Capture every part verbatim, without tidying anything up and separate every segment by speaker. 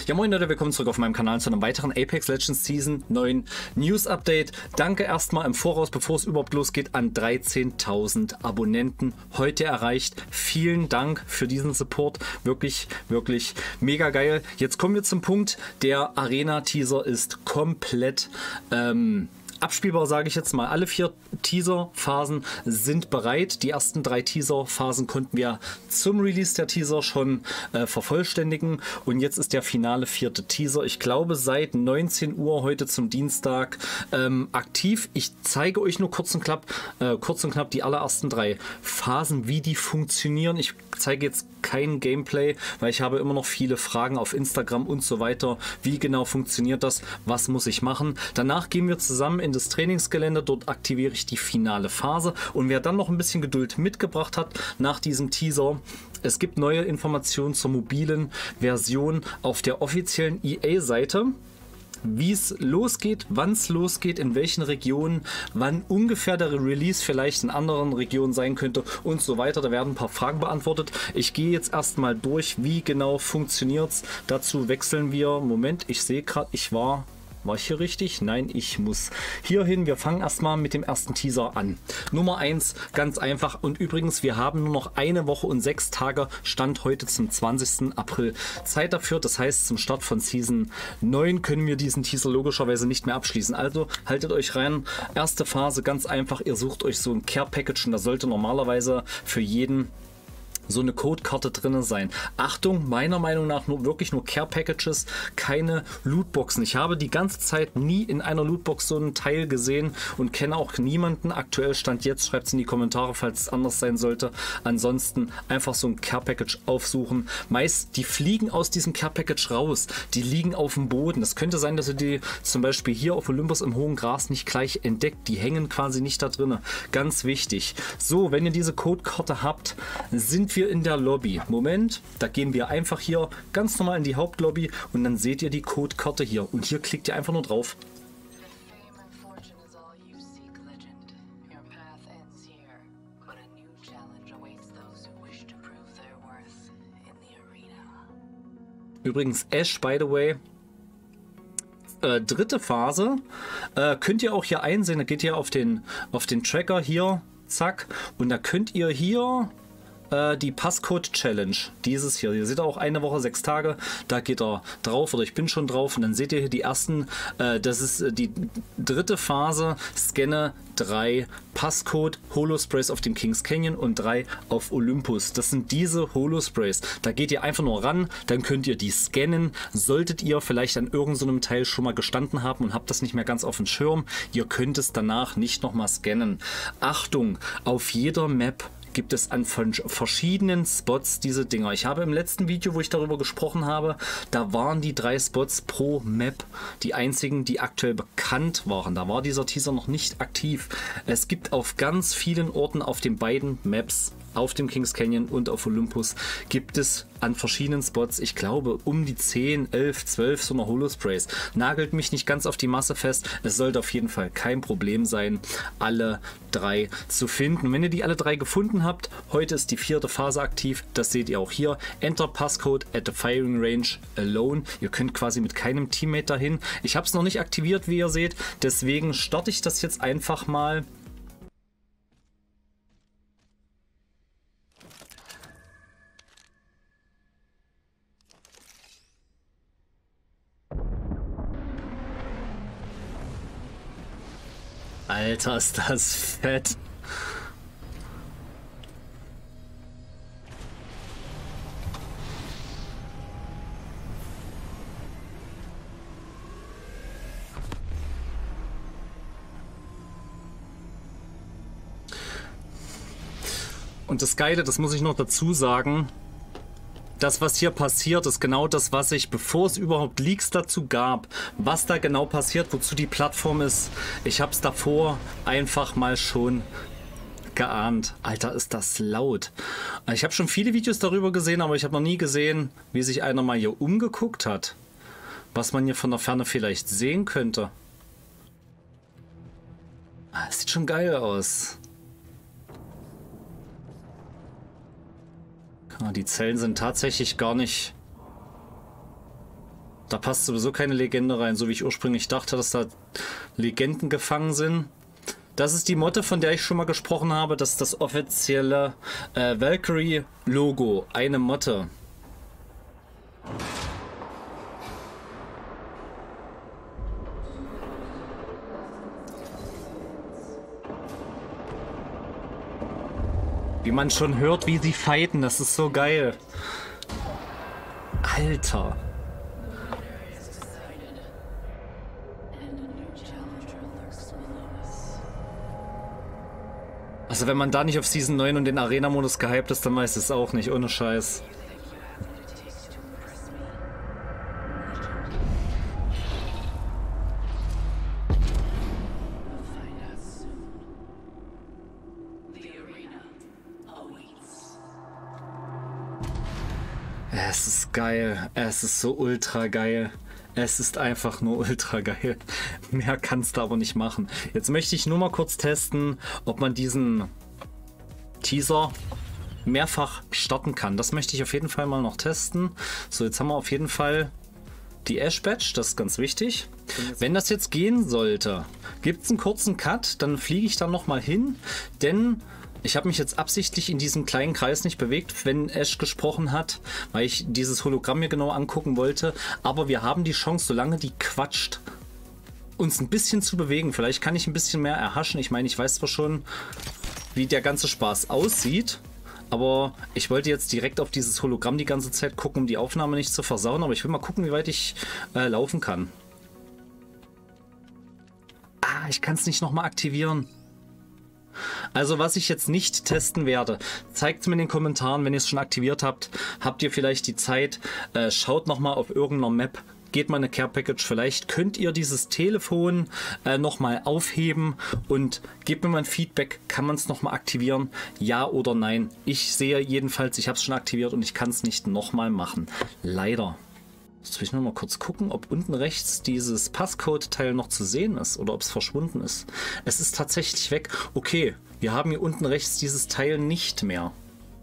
Speaker 1: Ja moin Leute, willkommen zurück auf meinem Kanal zu einem weiteren Apex Legends Season neun News Update. Danke erstmal im Voraus, bevor es überhaupt losgeht, an dreizehntausend Abonnenten heute erreicht. Vielen Dank für diesen Support. Wirklich, wirklich mega geil. Jetzt kommen wir zum Punkt. Der Arena-Teaser ist komplett ähm, abspielbar, sage ich jetzt mal. Alle vier Teaser-Phasen sind bereit. Die ersten drei Teaser-Phasen konnten wir zum Release der Teaser schon äh, vervollständigen. Und jetzt ist der finale vierte Teaser, ich glaube seit neunzehn Uhr heute zum Dienstag ähm, aktiv. Ich zeige euch nur kurz und knapp, äh, kurz und knapp die allerersten drei Phasen, wie die funktionieren. Ich zeige jetzt kein Gameplay, weil ich habe immer noch viele Fragen auf Instagram und so weiter. Wie genau funktioniert das? Was muss ich machen? Danach gehen wir zusammen in das Trainingsgelände. Dort aktiviere ich die finale Phase. Und wer dann noch ein bisschen Geduld mitgebracht hat nach diesem Teaser, es gibt neue Informationen zur mobilen Version auf der offiziellen E A-Seite. Wie es losgeht, wann es losgeht, in welchen Regionen, wann ungefähr der Release vielleicht in anderen Regionen sein könnte und so weiter. Da werden ein paar Fragen beantwortet. Ich gehe jetzt erstmal durch, wie genau funktioniert es. Dazu wechseln wir. Moment, ich sehe gerade, ich war... War ich hier richtig? Nein, ich muss hier hin. Wir fangen erstmal mit dem ersten Teaser an. Nummer eins, ganz einfach. Und übrigens, wir haben nur noch eine Woche und sechs Tage, Stand heute zum zwanzigsten April Zeit dafür. Das heißt, zum Start von Season neun können wir diesen Teaser logischerweise nicht mehr abschließen. Also haltet euch rein. Erste Phase, ganz einfach. Ihr sucht euch so ein Care-Package und da sollte normalerweise für jeden so eine Codekarte drin sein. Achtung, meiner Meinung nach nur wirklich nur Care Packages, keine Lootboxen. Ich habe die ganze Zeit nie in einer Lootbox so einen Teil gesehen und kenne auch niemanden. Aktuell Stand jetzt, schreibt es in die Kommentare, falls es anders sein sollte. Ansonsten einfach so ein Care Package aufsuchen. Meist, die fliegen aus diesem Care Package raus. Die liegen auf dem Boden. Das könnte sein, dass ihr die zum Beispiel hier auf Olympus im hohen Gras nicht gleich entdeckt. Die hängen quasi nicht da drin. Ganz wichtig. So, wenn ihr diese Codekarte habt, sind wir in der Lobby. Moment, da gehen wir einfach hier ganz normal in die Hauptlobby und dann seht ihr die Codekarte hier. Und hier klickt ihr einfach nur drauf. Übrigens, Ash, by the way, äh, dritte Phase, äh, könnt ihr auch hier einsehen. Da geht ihr auf den, auf den Tracker hier, zack, und da könnt ihr hier die Passcode-Challenge, dieses hier. Ihr seht auch eine Woche, sechs Tage, da geht er drauf oder ich bin schon drauf und dann seht ihr hier die ersten, äh, das ist die dritte Phase, scanne drei Passcode Holosprays auf dem Kings Canyon und drei auf Olympus. Das sind diese Holosprays. Da geht ihr einfach nur ran, dann könnt ihr die scannen. Solltet ihr vielleicht an irgendeinem so Teil schon mal gestanden haben und habt das nicht mehr ganz auf dem Schirm, ihr könnt es danach nicht nochmal scannen. Achtung, auf jeder Map gibt es an verschiedenen Spots diese Dinger. Ich habe im letzten Video, wo ich darüber gesprochen habe, da waren die drei Spots pro Map die einzigen, die aktuell bekannt waren. Da war dieser Teaser noch nicht aktiv. Es gibt auf ganz vielen Orten auf den beiden Maps, auf dem Kings Canyon und auf Olympus, gibt es an verschiedenen Spots, ich glaube, um die zehn, elf, zwölf so eine Holosprays. Nagelt mich nicht ganz auf die Masse fest. Es sollte auf jeden Fall kein Problem sein, alle drei zu finden. Wenn ihr die alle drei gefunden habt, heute ist die vierte Phase aktiv. Das seht ihr auch hier. Enter Passcode at the firing range alone. Ihr könnt quasi mit keinem Teammate dahin. Ich habe es noch nicht aktiviert, wie ihr seht. Deswegen starte ich das jetzt einfach mal. Alter, ist das fett. Und das Geile, das muss ich noch dazu sagen, das, was hier passiert, ist genau das, was ich, bevor es überhaupt Leaks dazu gab, was da genau passiert, wozu die Plattform ist. Ich habe es davor einfach mal schon geahnt. Alter, ist das laut. Ich habe schon viele Videos darüber gesehen, aber ich habe noch nie gesehen, wie sich einer mal hier umgeguckt hat. Was man hier von der Ferne vielleicht sehen könnte. Das sieht schon geil aus. Die Zellen sind tatsächlich gar nicht Da passt sowieso keine Legende rein, so wie ich ursprünglich dachte, dass da Legenden gefangen sind. Das ist die Motte, von der ich schon mal gesprochen habe. Das ist das offizielle äh, Valkyrie-Logo. Eine Motte. Wie man schon hört, wie sie fighten, das ist so geil. Alter. Also wenn man da nicht auf Season neun und den Arena-Modus gehypt ist, dann weiß es auch nicht, ohne Scheiß. Es ist geil. Es ist so ultra geil. Es ist einfach nur ultra geil. Mehr kannst du aber nicht machen. Jetzt möchte ich nur mal kurz testen, ob man diesen Teaser mehrfach starten kann. Das möchte ich auf jeden Fall mal noch testen. So, jetzt haben wir auf jeden Fall die Ash Badge. Das ist ganz wichtig. Wenn das jetzt gehen sollte, gibt es einen kurzen Cut. Dann fliege ich da nochmal hin. Denn ich habe mich jetzt absichtlich in diesem kleinen Kreis nicht bewegt, wenn Ash gesprochen hat, weil ich dieses Hologramm mir genau angucken wollte. Aber wir haben die Chance, solange die quatscht, uns ein bisschen zu bewegen. Vielleicht kann ich ein bisschen mehr erhaschen. Ich meine, ich weiß zwar schon, wie der ganze Spaß aussieht, aber ich wollte jetzt direkt auf dieses Hologramm die ganze Zeit gucken, um die Aufnahme nicht zu versauen. Aber ich will mal gucken, wie weit ich äh, laufen kann. Ah, ich kann es nicht nochmal aktivieren. Also was ich jetzt nicht testen werde, zeigt es mir in den Kommentaren, wenn ihr es schon aktiviert habt. Habt ihr vielleicht die Zeit, äh, schaut nochmal auf irgendeiner Map, geht mal eine Care Package, vielleicht könnt ihr dieses Telefon äh, nochmal aufheben und gebt mir mal ein Feedback, kann man es nochmal aktivieren, ja oder nein. Ich sehe jedenfalls, ich habe es schon aktiviert und ich kann es nicht nochmal machen, leider. Jetzt will ich noch mal kurz gucken, ob unten rechts dieses Passcode-Teil noch zu sehen ist oder ob es verschwunden ist. Es ist tatsächlich weg. Okay, wir haben hier unten rechts dieses Teil nicht mehr.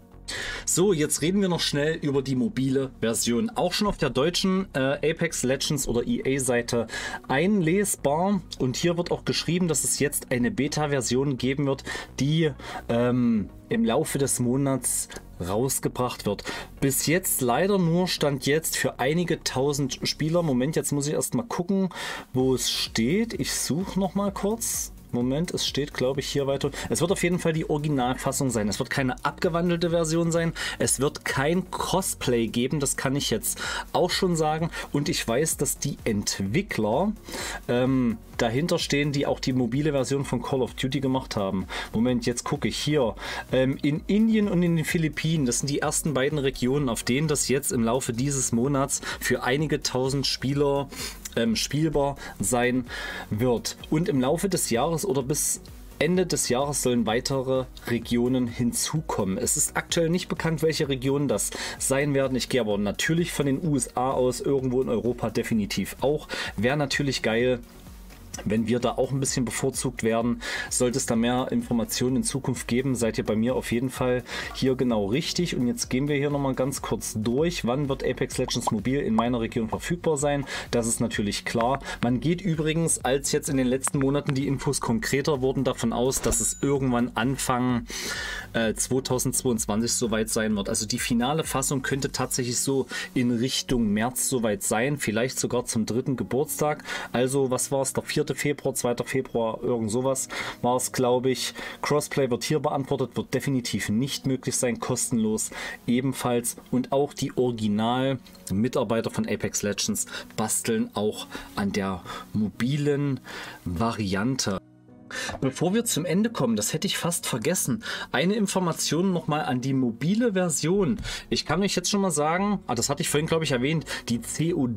Speaker 1: So, jetzt reden wir noch schnell über die mobile Version. Auch schon auf der deutschen äh, Apex Legends oder E A-Seite einlesbar. Und hier wird auch geschrieben, dass es jetzt eine Beta-Version geben wird, die ähm, im Laufe des Monats rausgebracht wird. Bis jetzt leider nur, Stand jetzt, für einige tausend Spieler. Moment, jetzt muss ich erst mal gucken, wo es steht. Ich suche noch mal kurz. Moment, es steht, glaube ich, hier weiter. Es wird auf jeden Fall die Originalfassung sein. Es wird keine abgewandelte Version sein. Es wird kein Crossplay geben, das kann ich jetzt auch schon sagen. Und ich weiß, dass die Entwickler ähm, dahinter stehen, die auch die mobile Version von Call of Duty gemacht haben. Moment, jetzt gucke ich hier. Ähm, in Indien und in den Philippinen, das sind die ersten beiden Regionen, auf denen das jetzt im Laufe dieses Monats für einige tausend Spieler ähm, spielbar sein wird. Und im Laufe des Jahres oder bis Ende des Jahres sollen weitere Regionen hinzukommen. Es ist aktuell nicht bekannt, welche Regionen das sein werden. Ich gehe aber natürlich von den U S A aus, irgendwo in Europa definitiv auch. Wäre natürlich geil, wenn wir da auch ein bisschen bevorzugt werden. Sollte es da mehr Informationen in Zukunft geben, seid ihr bei mir auf jeden Fall hier genau richtig. Und jetzt gehen wir hier nochmal ganz kurz durch. Wann wird Apex Legends Mobil in meiner Region verfügbar sein? Das ist natürlich klar. Man geht übrigens, als jetzt in den letzten Monaten die Infos konkreter wurden, davon aus, dass es irgendwann Anfang äh, zweitausendzweiundzwanzig soweit sein wird. Also die finale Fassung könnte tatsächlich so in Richtung März soweit sein. Vielleicht sogar zum dritten Geburtstag. Also was war es? Der vierte Februar, zweiter Februar, irgend sowas war es, glaube ich. Crossplay wird hier beantwortet, wird definitiv nicht möglich sein, kostenlos ebenfalls. Und auch die Original-Mitarbeiter von Apex Legends basteln auch an der mobilen Variante. Bevor wir zum Ende kommen, das hätte ich fast vergessen, eine Information nochmal an die mobile Version. Ich kann euch jetzt schon mal sagen, ah, das hatte ich vorhin glaube ich erwähnt, die C O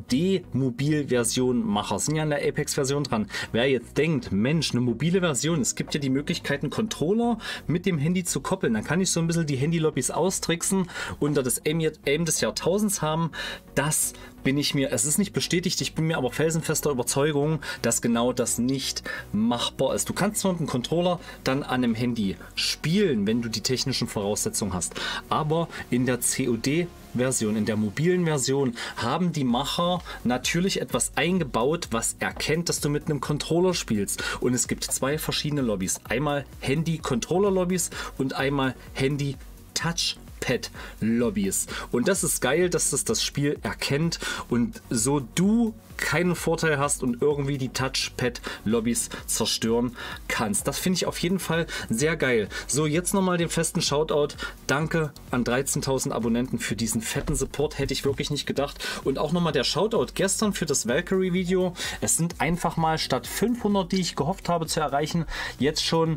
Speaker 1: D-Mobil-Version-Macher sind ja an der Apex-Version dran. Wer jetzt denkt, Mensch, eine mobile Version, es gibt ja die Möglichkeit, einen Controller mit dem Handy zu koppeln, dann kann ich so ein bisschen die Handy-Lobbys austricksen, unter das Aim, Aim des Jahrtausends haben. Das bin ich mir, es ist nicht bestätigt, ich bin mir aber felsenfester Überzeugung, dass genau das nicht machbar ist. Du kannst zwar mit dem Controller dann an einem Handy spielen, wenn du die technischen Voraussetzungen hast, aber in der C O D-Version, in der mobilen Version, haben die Macher natürlich etwas eingebaut, was erkennt, dass du mit einem Controller spielst. Und es gibt zwei verschiedene Lobbys. Einmal Handy-Controller-Lobbys und einmal Handy-Touch Pad-Lobbys. Und das ist geil, dass das das Spiel erkennt und so du keinen Vorteil hast und irgendwie die Touchpad-Lobbys zerstören kannst. Das finde ich auf jeden Fall sehr geil. So, jetzt nochmal den festen Shoutout. Danke an dreizehntausend Abonnenten für diesen fetten Support. Hätte ich wirklich nicht gedacht. Und auch nochmal der Shoutout gestern für das Valkyrie-Video. Es sind einfach mal statt fünfhundert, die ich gehofft habe zu erreichen, jetzt schon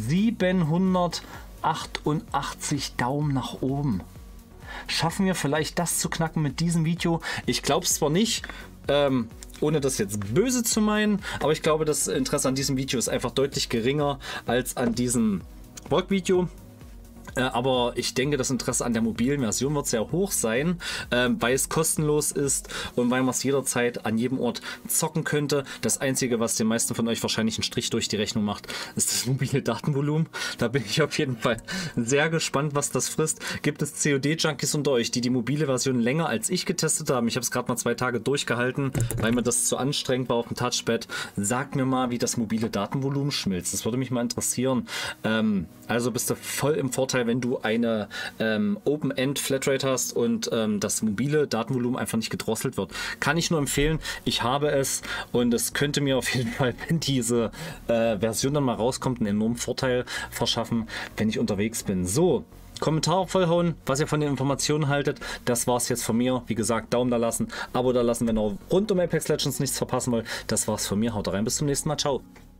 Speaker 1: siebenhundertachtundachtzig Daumen nach oben. Schaffen wir vielleicht das zu knacken mit diesem Video? Ich glaube es zwar nicht, ähm, ohne das jetzt böse zu meinen, aber ich glaube, das Interesse an diesem Video ist einfach deutlich geringer als an diesem Vlog-Video. Äh, aber ich denke, das Interesse an der mobilen Version wird sehr hoch sein, äh, weil es kostenlos ist und weil man es jederzeit an jedem Ort zocken könnte. Das Einzige, was den meisten von euch wahrscheinlich einen Strich durch die Rechnung macht, ist das mobile Datenvolumen. Da bin ich auf jeden Fall sehr gespannt, was das frisst. Gibt es C O D-Junkies unter euch, die die mobile Version länger als ich getestet haben? Ich habe es gerade mal zwei Tage durchgehalten, weil mir das zu anstrengend war auf dem Touchpad. Sagt mir mal, wie das mobile Datenvolumen schmilzt. Das würde mich mal interessieren. Ähm, also bist du voll im Vorteil, wenn du eine ähm, Open-End Flatrate hast und ähm, das mobile Datenvolumen einfach nicht gedrosselt wird. Kann ich nur empfehlen. Ich habe es und es könnte mir auf jeden Fall, wenn diese äh, Version dann mal rauskommt, einen enormen Vorteil verschaffen, wenn ich unterwegs bin. So, Kommentare vollhauen, was ihr von den Informationen haltet. Das war's jetzt von mir. Wie gesagt, Daumen da lassen, Abo da lassen, wenn ihr rund um Apex Legends nichts verpassen wollt. Das war's von mir. Haut rein, bis zum nächsten Mal. Ciao.